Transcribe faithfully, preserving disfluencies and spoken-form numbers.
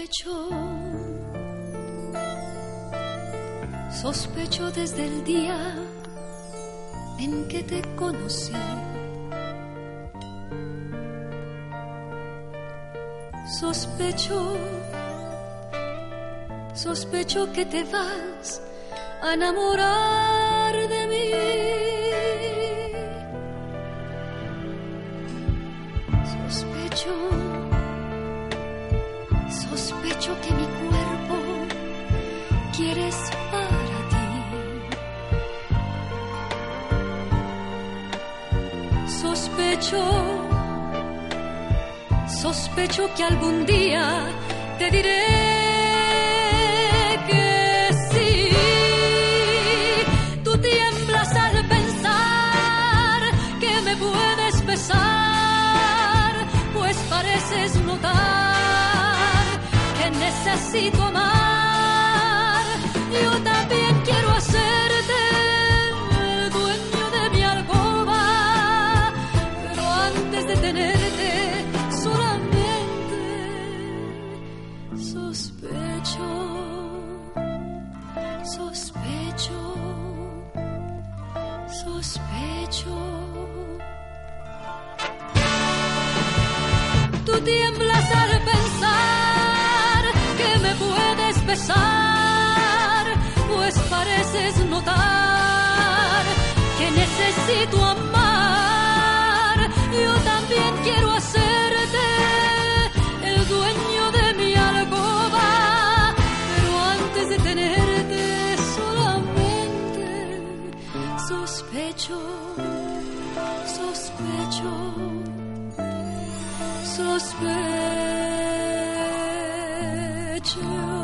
Sospecho, sospecho desde el día en que te conocí. Sospecho, sospecho que te vas a enamorar de mí. Sospecho, sospecho que mi cuerpo quieres para ti. Sospecho, sospecho que algún día te diré que sí. Tú tiemblas al pensar que me puedes besar, pues pareces notar que necesito amar. Yo también quiero hacerte el dueño de mi alcoba, pero antes de tenerte solamente sospecho, sospecho, sospecho. Tú tiemblas al pensar que me puedes besar, pues pareces notar que necesito amar. Yo también quiero hacerte el dueño de mi alcoba, pero antes de tenerte solamente sospecho, sospecho, sospecho.